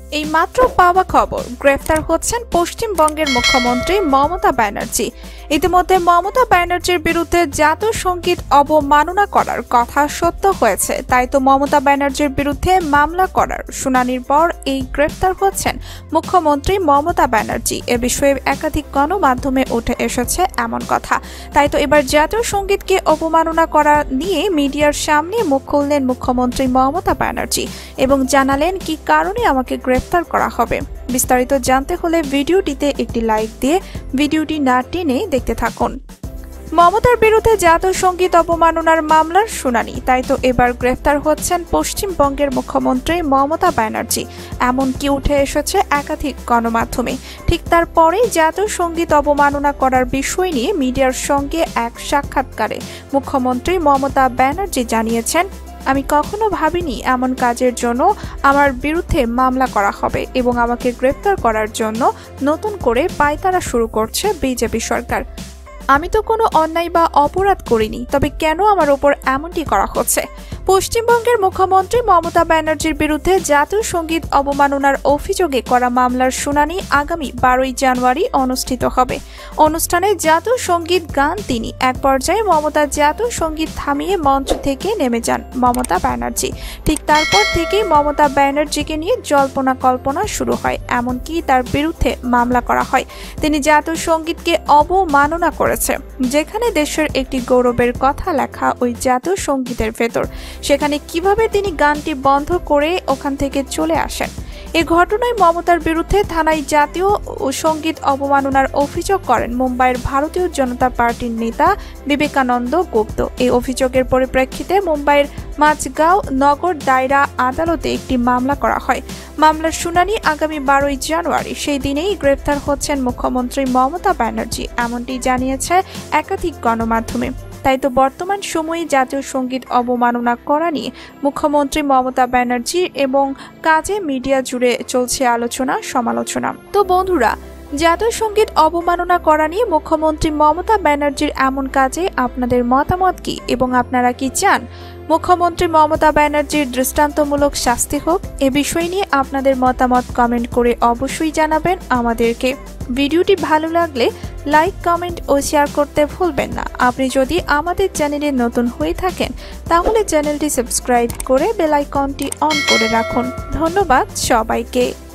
এই মাত্র পাওয়া খবর, গ্রেফতার হচ্ছেন পশ্চিমবঙ্গের মুখ্যমন্ত্রী মমতা ব্যানার্জি। ইতিমধ্যে মমতা ব্যানার্জির বিরুদ্ধে জাতীয় সঙ্গীত অবমাননা করার কথা সত্য হয়েছে, তাই তো মমতা ব্যানার্জির বিরুদ্ধে মামলা করার শুনানির পর এই গ্রেফতার হচ্ছেন মুখ্যমন্ত্রী মমতা ব্যানার্জি। এ বিষয়ে একাধিক গণমাধ্যমে উঠে এসেছে এমন কথা। তাই তো এবার জাতীয় সঙ্গীতকে অবমাননা করা নিয়ে মিডিয়ার সামনে মুখ খুললেন মুখ্যমন্ত্রী মমতা ব্যানার্জি এবং জানালেন কি কারণে আমাকে গ্রেফতার করা হবে। বিস্তারিত জানতে হলে ভিডিওটিতে একটি লাইক দিয়ে ভিডিওটি না টেনে দেখতে থাকুন। মমতার বিরুদ্ধে জাতীয় সঙ্গীত অবমাননার মামলার শুনানি, তাই তো এবার গ্রেফতার হচ্ছেন পশ্চিমবঙ্গের মুখ্যমন্ত্রী মমতা ব্যানার্জি, এমনকি উঠে এসেছে একাধিক গণমাধ্যমে। ঠিক তারপরেই জাতীয় সঙ্গীত অবমাননা করার বিষয় নিয়ে মিডিয়ার সঙ্গে এক সাক্ষাৎকারে মুখ্যমন্ত্রী মমতা ব্যানার্জি জানিয়েছেন, আমি কখনো ভাবিনি এমন কাজের জন্য আমার বিরুদ্ধে মামলা করা হবে এবং আমাকে গ্রেফতার করার জন্য নতুন করে পায়তারা শুরু করছে বিজেপি সরকার। আমি তো কোনো অন্যায় বা অপরাধ করিনি, তবে কেন আমার ওপর এমনটি করা হচ্ছে? পশ্চিমবঙ্গের মুখ্যমন্ত্রী মমতা ব্যানার্জির বিরুদ্ধে জাতীয় সঙ্গীত অবমাননার অভিযোগে করা মামলার শুনানি আগামী 12 জানুয়ারি অনুষ্ঠিত হবে। অনুষ্ঠানে জাতীয় সঙ্গীত গান তিনি এক পর্যায়ে মমতা জাতীয় সঙ্গীত থামিয়ে মঞ্চ থেকে নেমে যান মমতা ব্যানার্জি। ঠিক তারপর থেকেই মমতা ব্যানার্জিকে নিয়ে জল্পনা কল্পনা শুরু হয়, এমনকি তার বিরুদ্ধে মামলা করা হয়। তিনি জাতীয় সঙ্গীতকে অবমাননা করেছেন, যেখানে দেশের একটি গৌরবের কথা লেখা ওই জাতীয় সঙ্গীতের ভেতর, সেখানে কিভাবে তিনি গানটি বন্ধ করে ওখান থেকে চলে আসেন। এই ঘটনায় মমতার বিরুদ্ধে থানায় জাতীয় সঙ্গীত অবমাননার অভিযোগ করেন মুম্বাইয়ের ভারতীয় জনতা পার্টির নেতা বিবেকানন্দ গুপ্ত। এই অভিযোগের পরিপ্রেক্ষিতে মুম্বাইয়ের মাঝগাঁও নগর দায়রা আদালতে একটি মামলা করা হয়। মামলার শুনানি আগামী 12 জানুয়ারি। সেই দিনেই গ্রেফতার হচ্ছেন মুখ্যমন্ত্রী মমতা ব্যানার্জি, এমনটি জানিয়েছে একাধিক গণমাধ্যমে। তাই তো বর্তমান সময়ে জাতীয় সঙ্গীত অবমাননা করা নিয়ে মুখ্যমন্ত্রী মমতা ব্যানার্জি এবং কাজে মিডিয়া জুড়ে চলছে আলোচনা সমালোচনা। তো বন্ধুরা, জাতীয় সঙ্গীত অবমাননা করা নিয়ে মুখ্যমন্ত্রী মমতা ব্যানার্জির এমন কাজে আপনাদের মতামত কি এবং আপনারা কি চান মুখ্যমন্ত্রী মমতা ব্যানার্জির দৃষ্টান্তমূলক শাস্তি হোক? এ বিষয় নিয়ে আপনাদের মতামত কমেন্ট করে অবশ্যই জানাবেন আমাদেরকে। ভিডিওটি ভালো লাগলে লাইক, কমেন্ট ও শেয়ার করতে ভুলবেন না। আপনি যদি আমাদের চ্যানেলে নতুন হয়ে থাকেন তাহলে চ্যানেলটি সাবস্ক্রাইব করে বেল আইকনটি অন করে রাখুন। ধন্যবাদ সবাইকে।